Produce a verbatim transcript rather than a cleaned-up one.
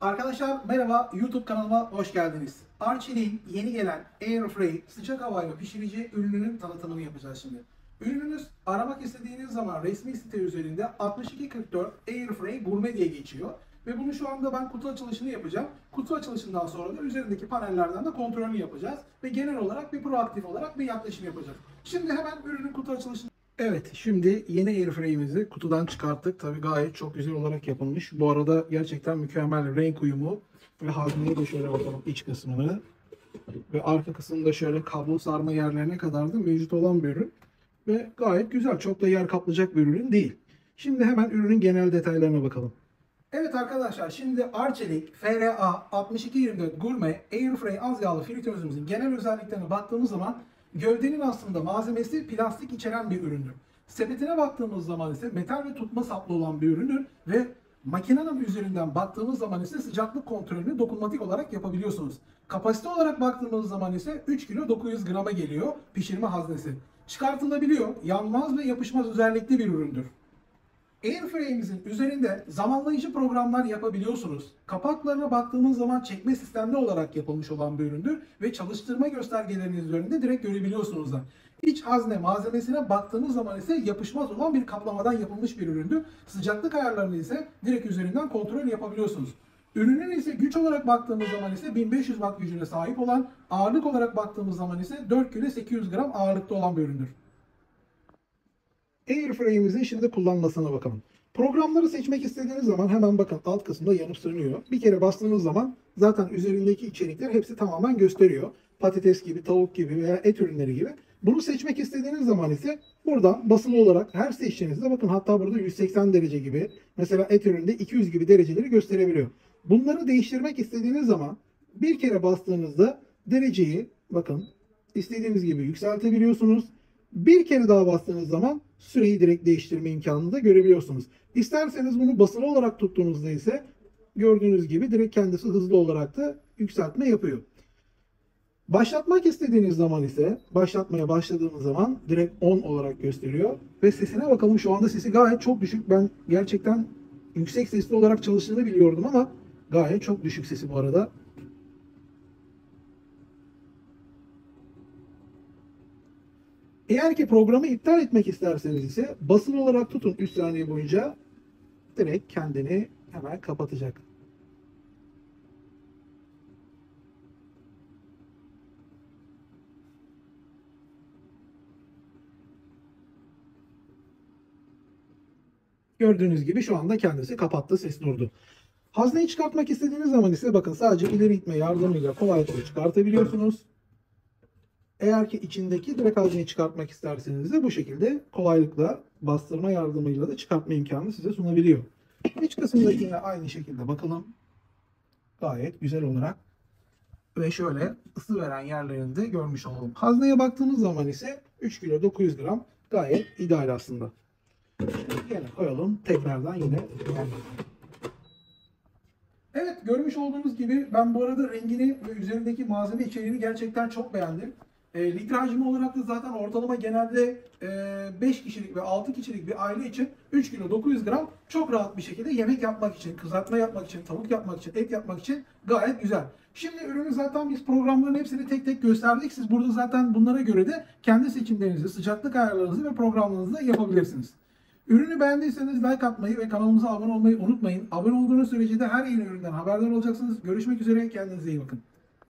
Arkadaşlar merhaba, YouTube kanalıma hoş geldiniz. Arçelik'in yeni gelen Airfryer sıcak havayla pişirici ürününün tanıtımını yapacağız şimdi. Ürününüz aramak istediğiniz zaman resmi site üzerinde altmış iki kırk dört Airfryer Gourmet diye geçiyor. Ve bunu şu anda ben kutu açılışını yapacağım. Kutu açılışından sonra da üzerindeki panellerden de kontrolünü yapacağız. Ve genel olarak bir proaktif olarak bir yaklaşım yapacağız. Şimdi hemen ürünün kutu açılışını... Evet, şimdi yeni Airfryer'imizi kutudan çıkarttık. Tabii gayet çok güzel olarak yapılmış. Bu arada gerçekten mükemmel renk uyumu. Ve hazneye de şöyle bakalım iç kısmını. Ve arka kısmında şöyle kablo sarma yerlerine kadar da mevcut olan bir ürün. Ve gayet güzel. Çok da yer kaplayacak bir ürün değil. Şimdi hemen ürünün genel detaylarına bakalım. Evet arkadaşlar, şimdi Arçelik F R A altmış iki yirmi dört Gourmet Airfryer az yağlı fritözümüzün genel özelliklerine baktığımız zaman gövdenin aslında malzemesi plastik içeren bir üründür. Sepetine baktığımız zaman ise metal ve tutma saplı olan bir üründür ve makinenin üzerinden baktığımız zaman ise sıcaklık kontrolünü dokunmatik olarak yapabiliyorsunuz. Kapasite olarak baktığımız zaman ise üç kilo dokuz yüz grama geliyor pişirme haznesi. Çıkartılabiliyor, yanmaz ve yapışmaz özellikli bir üründür. Airfryer'imizin üzerinde zamanlayıcı programlar yapabiliyorsunuz. Kapaklarına baktığımız zaman çekme sistemli olarak yapılmış olan bir üründür ve çalıştırma göstergelerinin üzerinde direkt görebiliyorsunuz da. İç hazne malzemesine baktığımız zaman ise yapışmaz olan bir kaplamadan yapılmış bir üründür. Sıcaklık ayarlarını ise direkt üzerinden kontrol yapabiliyorsunuz. Ürünün ise güç olarak baktığımız zaman ise bin beş yüz watt gücüne sahip olan, ağırlık olarak baktığımız zaman ise dört kilo sekiz yüz gram ağırlıkta olan bir üründür. Airfryer'imizin şimdi kullanmasına bakalım. Programları seçmek istediğiniz zaman hemen bakın alt kısımda yanıp sönüyor. Bir kere bastığınız zaman zaten üzerindeki içerikler hepsi tamamen gösteriyor. Patates gibi, tavuk gibi veya et ürünleri gibi. Bunu seçmek istediğiniz zaman ise buradan basılı olarak her seçtiğinizde bakın hatta burada yüz seksen derece gibi, mesela et üründe iki yüz gibi dereceleri gösterebiliyor. Bunları değiştirmek istediğiniz zaman bir kere bastığınızda dereceyi bakın istediğiniz gibi yükseltebiliyorsunuz. Bir kere daha bastığınız zaman süreyi direkt değiştirme imkanını da görebiliyorsunuz. İsterseniz bunu basılı olarak tuttuğunuzda ise gördüğünüz gibi direkt kendisi hızlı olarak da yükseltme yapıyor. Başlatmak istediğiniz zaman ise başlatmaya başladığınız zaman direkt on olarak gösteriyor. Ve sesine bakalım, şu anda sesi gayet çok düşük. Ben gerçekten yüksek sesli olarak çalıştığını biliyordum ama gayet çok düşük sesi bu arada. Eğer ki programı iptal etmek isterseniz ise basılı olarak tutun üç saniye boyunca, direkt kendini hemen kapatacak. Gördüğünüz gibi şu anda kendisi kapattı, ses durdu. Hazneyi çıkartmak istediğiniz zaman ise bakın sadece ileri itme yardımıyla kolaylıkla çıkartabiliyorsunuz. Eğer ki içindeki direkt hazneyi çıkartmak isterseniz de bu şekilde kolaylıkla bastırma yardımıyla da çıkartma imkanı size sunabiliyor. İç kısımdaki yine aynı şekilde bakalım. Gayet güzel olarak ve şöyle ısı veren yerlerini de görmüş olalım. Hazneye baktığımız zaman ise üç kilo dokuz yüz gram gayet ideal aslında. Yine koyalım tekrardan yine. Evet, görmüş olduğunuz gibi ben bu arada rengini ve üzerindeki malzeme içeriğini gerçekten çok beğendim. E, litre hacmi olarak da zaten ortalama genelde e, beş kişilik ve altı kişilik bir aile için üç kilo dokuz yüz gram çok rahat bir şekilde yemek yapmak için, kızartma yapmak için, tavuk yapmak için, et yapmak için gayet güzel. Şimdi ürünü zaten biz programların hepsini tek tek gösterdik. Siz burada zaten bunlara göre de kendi seçimlerinizi, sıcaklık ayarlarınızı ve programlarınızı da yapabilirsiniz. Ürünü beğendiyseniz like atmayı ve kanalımıza abone olmayı unutmayın. Abone olduğunuz sürece de her yeni üründen haberdar olacaksınız. Görüşmek üzere, kendinize iyi bakın.